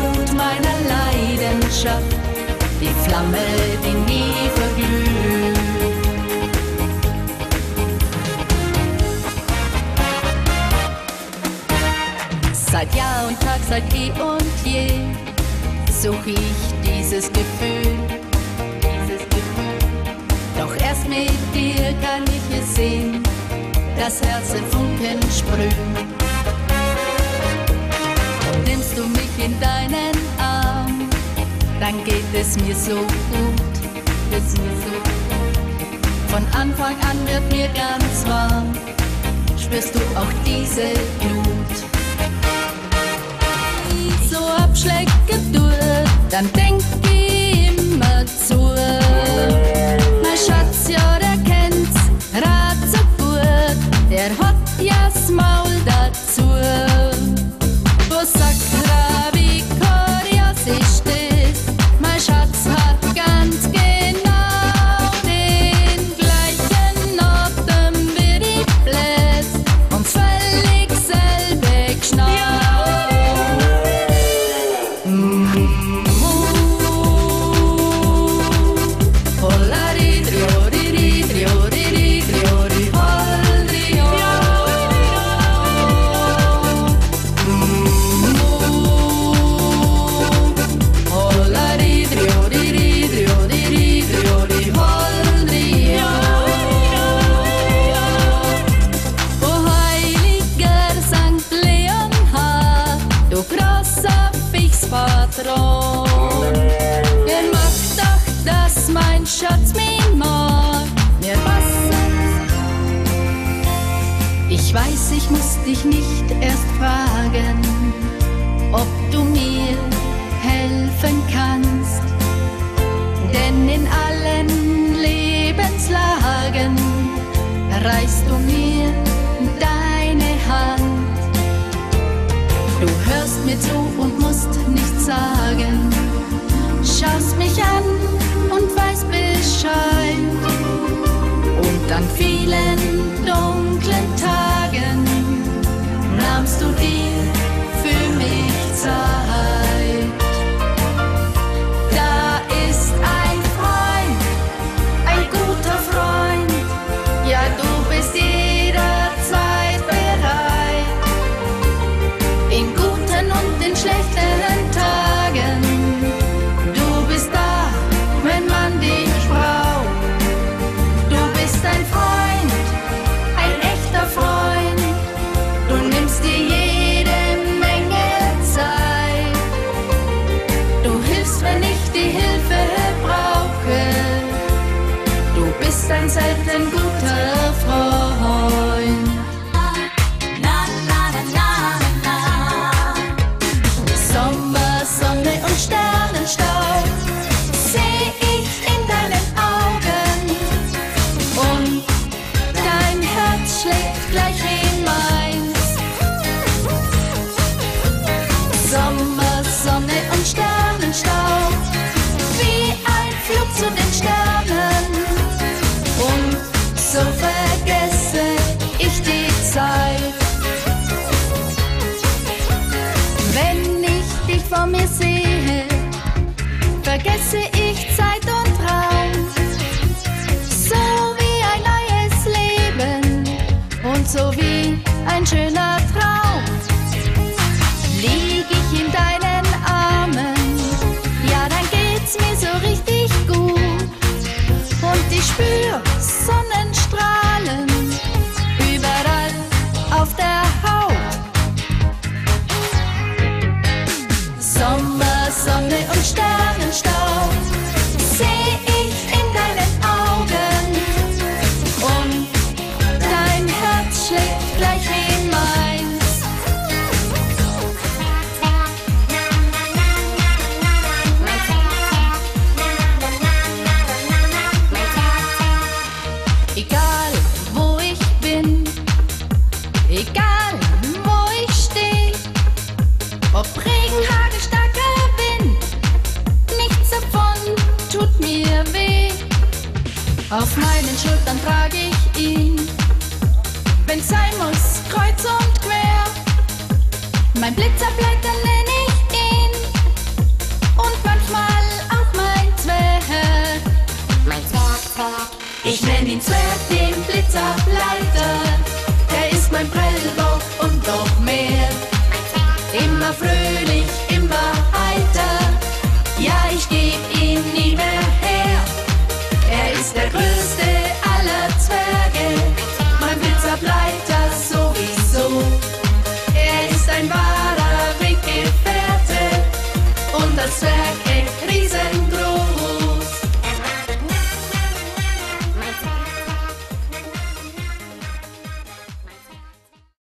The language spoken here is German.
Glut meiner Leidenschaft, die Flamme, die nie verglüht. Seit Jahr und Tag, seit eh und je such ich dieses Gefühl. Doch erst mit dir kann ich es sehen, das Herz in Funken sprühen. Und nimmst du mich in deinen Arm, dann geht es mir so gut, Von Anfang an wird mir ganz warm, spürst du auch diese Glut. So Abschläge durch, dann denk ich immer zu. Mein Schatz, ja, der kennt's grad so gut, der hat ja das Maul dazu. Wo sagt wie kurios ist das? Mein Schatz hat ganz genau den gleichen Atem wie die Bläs und völlig selbe Geschnack. Wer macht doch, dass mein Schatz mich mag, mir Wasser. Ich weiß, ich muss dich nicht erst fragen, ob du mir helfen kannst, denn in allen Lebenslagen reichst du mir deine Hand. Du hörst mir zu und musst nichts sagen, schaust mich an und weißt Bescheid. Und an vielen dunklen Tagen nahmst du dir für mich Zeit. Da ist ein Freund, ein guter Freund, ja, du bist jederzeit bereit. In guten und in schlechten Tagen, du bist da, wenn man dich braucht. Du bist ein Freund, ein echter Freund, du nimmst dir jede Menge Zeit. Du hilfst, wenn ich die Hilfe brauche, du bist ein selten guter Freund. Sonne und Sternenstaub seh ich in deinen Augen und dein Herz schlägt gleich wie meins. Sommer, Sonne und Sternenstaub, wie ein Flug zu den Sternen, und so vergesse ich die Zeit. Wenn ich dich vor mir sehe, vergesse ich Zeit und Raum. So wie ein neues Leben und so wie ein schöner Traum. Lieg ich in deinen Armen, ja, dann geht's mir so richtig gut. Und ich spür Sonnenstrahlen überall auf der Haut. Sommer, Sonne und Sternenstaub seh ich in deinen Augen und dein Herz schlägt gleich wie meins. Egal wo ich bin, egal wo ich steh, ob Regen, Hagel, starker Wind, nichts davon tut mir weh. Auf meinen Schultern trag ich ihn, wenn's sein muss, kreuz und quer. Mein Blitzerbleiter nenn ich ihn, Ich nenn ihn Zwerg, den Blitzableiter. Er ist mein Prellbock und noch mehr. Immer fröhlich